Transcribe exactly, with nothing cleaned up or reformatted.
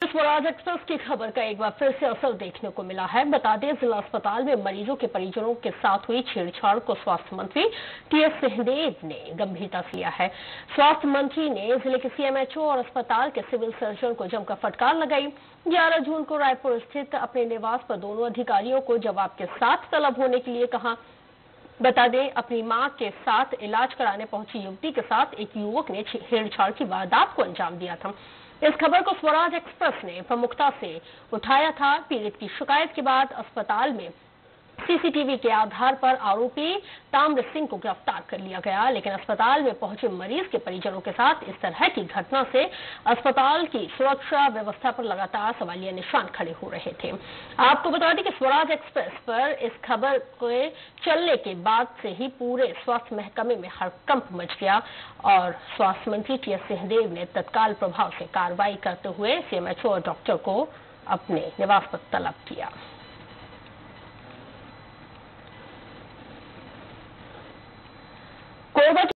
Swaraj express की खबर का एक बार फिर से असर देखने को मिला है। बता दें, जिला अस्पताल में मरीजों के परिजनों के साथ हुई छेड़छाड़ को स्वास्थ्य मंत्री टी एस सिंहदेव ने गंभीरता से लिया है। स्वास्थ्य मंत्री ने जिले के सी एम एच ओ और अस्पताल के सिविल सर्जन को जमकर फटकार लगाई। ग्यारह जून को रायपुर स्थित अपने निवास पर दोनों अधिकारियों को जवाब के साथ तलब होने के लिए कहा। बता दें, अपनी मां के साथ इलाज कराने पहुंची युवती के साथ एक युवक ने छेड़छाड़ की वारदात को अंजाम दिया था। इस खबर को स्वराज एक्सप्रेस ने प्रमुखता से उठाया था। पीड़ित की शिकायत के बाद अस्पताल में सी सी टी वी के आधार पर आरोपी ताम्र सिंह को गिरफ्तार कर लिया गया, लेकिन अस्पताल में पहुंचे मरीज के परिजनों के साथ इस तरह की घटना से अस्पताल की सुरक्षा व्यवस्था पर लगातार सवालिया निशान खड़े हो रहे थे। आपको बता दें कि स्वराज एक्सप्रेस पर इस खबर के चलने के बाद से ही पूरे स्वास्थ्य महकमे में हड़कंप मच गया और स्वास्थ्य मंत्री टी एस सिंहदेव ने तत्काल प्रभाव से कार्रवाई करते हुए सी एम एच ओ और डॉक्टर को अपने निवास पर तलब किया।